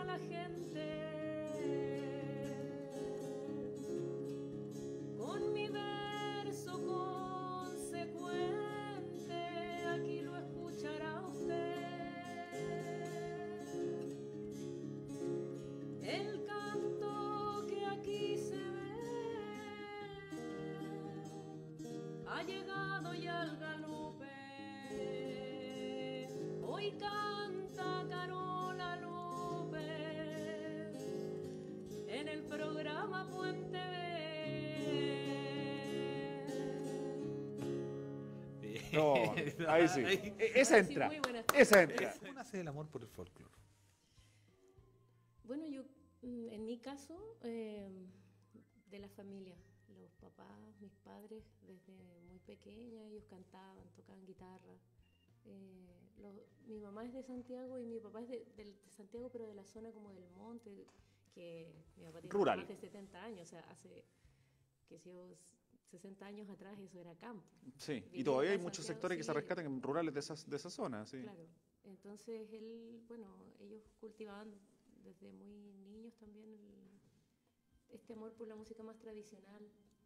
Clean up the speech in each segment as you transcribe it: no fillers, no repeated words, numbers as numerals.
a la gente. Con mi verso consecuente, aquí lo escuchará usted. El canto que aquí se ve ha llegado ya al galope. Hoy canta Carola López en el programa Puente B. No, ahí sí. Esa Ahora sí, entra. muy buenas Esa entra. ¿Cómo nace el amor por el folclore? Bueno, yo, en mi caso, de la familia, los papás, mis padres, desde muy pequeña, ellos cantaban, tocaban guitarra. Mi mamá es de Santiago y mi papá es de Santiago, pero de la zona como del monte, que mi papá tiene Rural. más de 70 años, o sea, hace, que si yo, 60 años atrás eso era campo. Sí, y Vivir todavía hay acá en muchos Santiago, sectores que se sí. rescatan en rurales de esa zona, sí. Claro, entonces ellos cultivaban desde muy niños también este amor por la música más tradicional,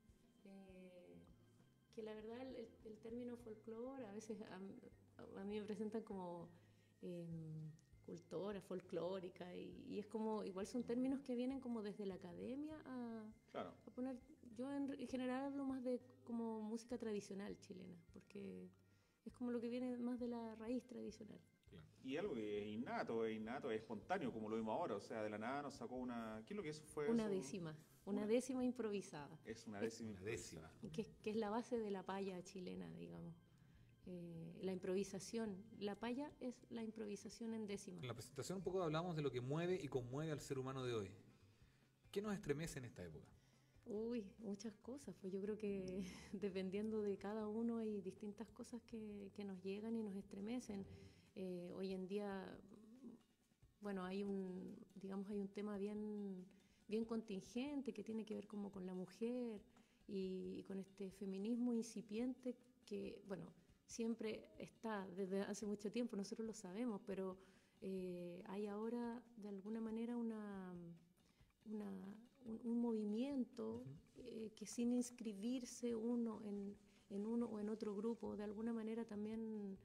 que la verdad el término folclore a veces a mí me presentan como cultora, folclórica, y es como, igual son términos que vienen como desde la academia Claro. a poner, yo en general hablo más de como música tradicional chilena, porque es como lo que viene más de la raíz tradicional. Y algo que es innato, es espontáneo, como lo vimos ahora. O sea, de la nada nos sacó una... ¿Qué es lo que eso fue? Una eso? décima, una Una- décima improvisada, Es una décima. Una décima. que es la base de la paya chilena, digamos. La improvisación, la paya es la improvisación en décima. En la presentación un poco hablamos de lo que mueve y conmueve al ser humano de hoy. ¿Qué nos estremece en esta época? Uy, muchas cosas, pues yo creo que dependiendo de cada uno hay distintas cosas que nos llegan y nos estremecen. Hoy en día, bueno, hay un tema bien contingente que tiene que ver como con la mujer y con este feminismo incipiente que, bueno, siempre está desde hace mucho tiempo, nosotros lo sabemos, pero hay ahora de alguna manera un movimiento que sin inscribirse uno en uno o en otro grupo, de alguna manera también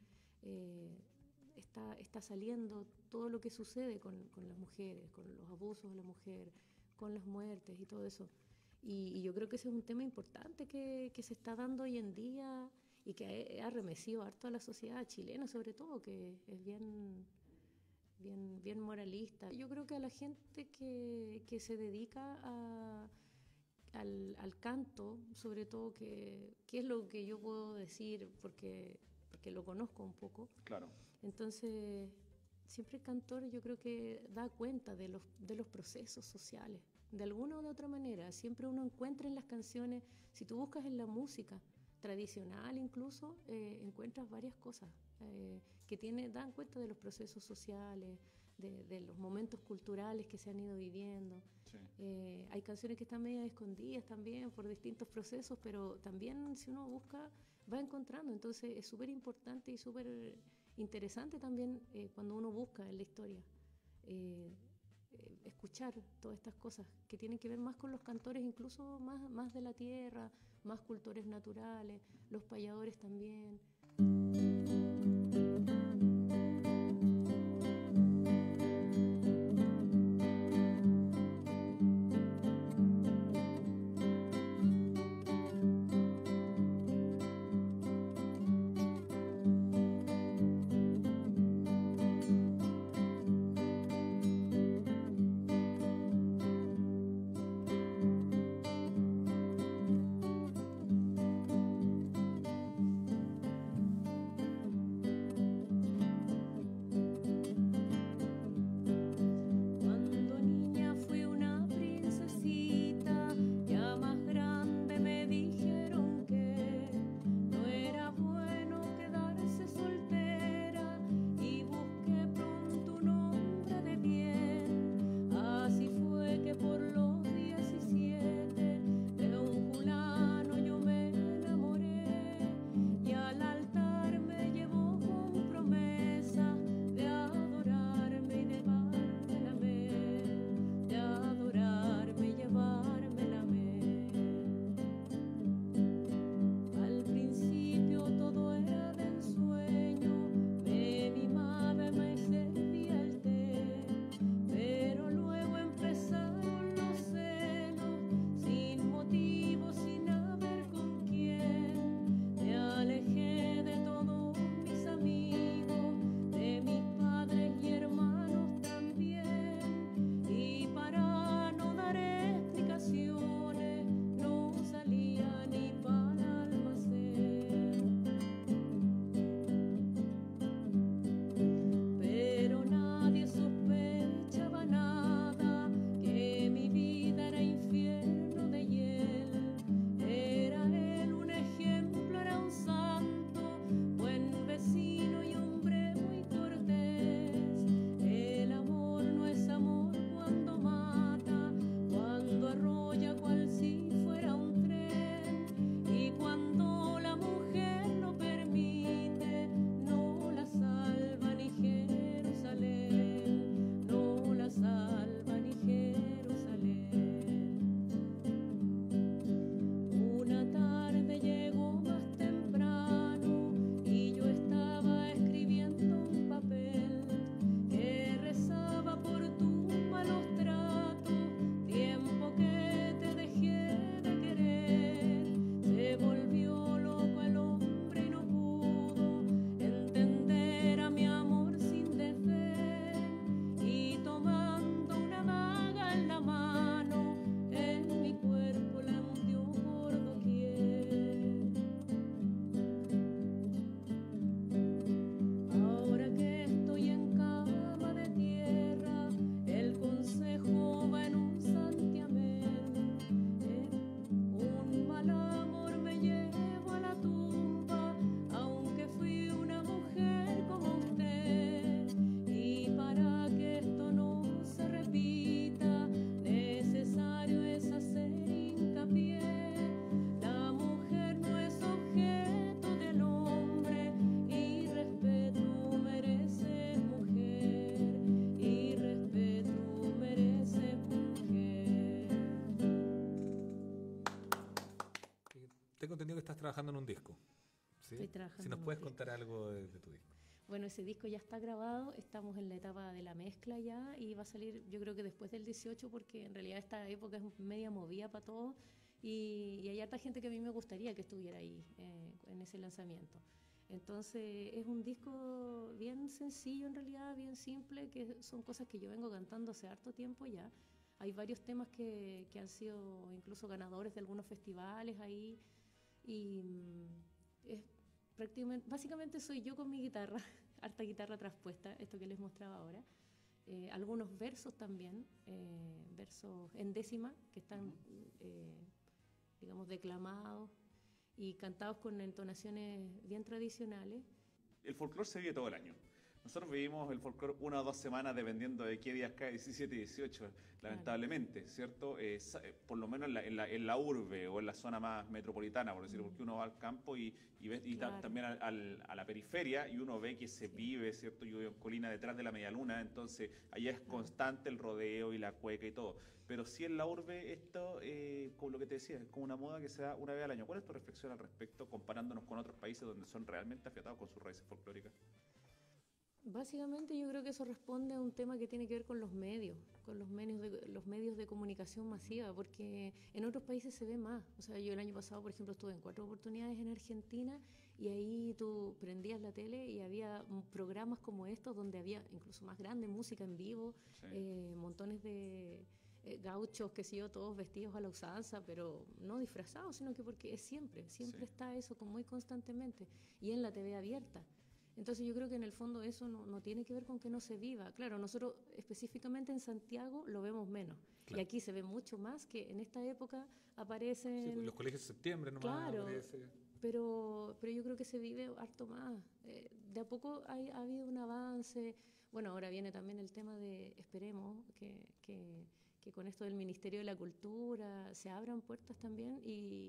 está saliendo todo lo que sucede con las mujeres, con los abusos de la mujer, con las muertes y todo eso. Y yo creo que ese es un tema importante que se está dando hoy en día y que ha arremecido harto a la sociedad chilena, sobre todo, que es bien moralista. Yo creo que a la gente que se dedica al canto, sobre todo, que es lo que yo puedo decir porque lo conozco un poco. Claro. Entonces, siempre el cantor yo creo que da cuenta de los procesos sociales, de alguna u otra manera. Siempre uno encuentra en las canciones, si tú buscas en la música tradicional incluso, encuentras varias cosas que dan cuenta de los procesos sociales, de los momentos culturales que se han ido viviendo. Sí. Hay canciones que están medio escondidas también por distintos procesos, pero también si uno busca va encontrando. Entonces es súper importante y súper interesante también cuando uno busca en la historia escuchar todas estas cosas que tienen que ver más con los cantores, incluso más de la tierra, más cultores naturales, los payadores también. ¿Sí? Estoy trabajando Si nos en un puedes disco. contar algo de tu disco. Bueno, ese disco ya está grabado, estamos en la etapa de la mezcla ya y va a salir yo creo que después del 18 porque en realidad esta época es media movida para todos y hay harta gente que a mí me gustaría que estuviera ahí en ese lanzamiento. Entonces es un disco bien sencillo en realidad, bien simple, que son cosas que yo vengo cantando hace harto tiempo ya. Hay varios temas que han sido incluso ganadores de algunos festivales ahí y es prácticamente, básicamente soy yo con mi guitarra, harta guitarra traspuesta, esto que les mostraba ahora. Algunos versos también, versos en décima, que están, digamos, declamados y cantados con entonaciones bien tradicionales. El folclore se vive todo el año. Nosotros vivimos el folclore 1 o 2 semanas dependiendo de qué días cae, 17 y 18, lamentablemente, ¿cierto? Por lo menos en la urbe o en la zona más metropolitana, por decirlo, porque uno va al campo y también a la periferia y uno ve que se vive, ¿cierto? Yo vivo en Colina detrás de la Medialuna, entonces allá es constante el rodeo y la cueca y todo. Pero sí en la urbe esto, como lo que te decía, es como una moda que se da una vez al año. ¿Cuál es tu reflexión al respecto comparándonos con otros países donde son realmente afiatados con sus raíces folclóricas? Básicamente yo creo que eso responde a un tema que tiene que ver con los medios de comunicación masiva, porque en otros países se ve más. O sea, yo el año pasado, por ejemplo, estuve en 4 oportunidades en Argentina y ahí tú prendías la tele y había programas como estos donde había incluso más grande música en vivo, Sí. montones de gauchos, qué sé yo, todos vestidos a la usanza, pero no disfrazados, sino que porque es siempre Sí. está eso como muy constantemente y en la TV abierta. Entonces yo creo que en el fondo eso no tiene que ver con que no se viva. Claro, nosotros específicamente en Santiago lo vemos menos. Claro. Y aquí se ve mucho más que en esta época Sí, aparecen... pues los colegios de septiembre nomás Claro, aparece. pero yo creo que se vive harto más. De a poco ha habido un avance. Bueno, ahora viene también el tema de, esperemos, que con esto del Ministerio de la Cultura se abran puertas también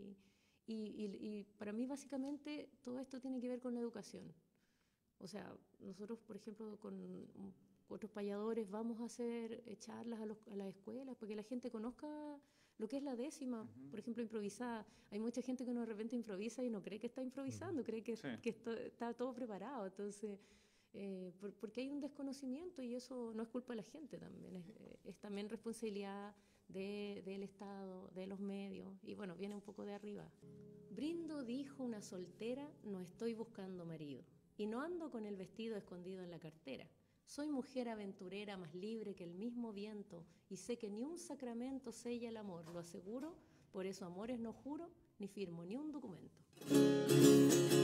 y para mí básicamente todo esto tiene que ver con la educación. O sea, nosotros, por ejemplo, con otros payadores vamos a hacer charlas a las escuelas para que la gente conozca lo que es la décima, por ejemplo, improvisada. Hay mucha gente que uno de repente improvisa y no cree que está improvisando, cree que, Sí. que está todo preparado. Entonces, porque hay un desconocimiento y eso no es culpa de la gente también, es también responsabilidad del Estado, de los medios, y bueno, viene un poco de arriba. Brindo, dijo una soltera, no estoy buscando marido, y no ando con el vestido escondido en la cartera. Soy mujer aventurera más libre que el mismo viento, y sé que ni un sacramento sella el amor, lo aseguro, por eso amores no juro, ni firmo ni un documento.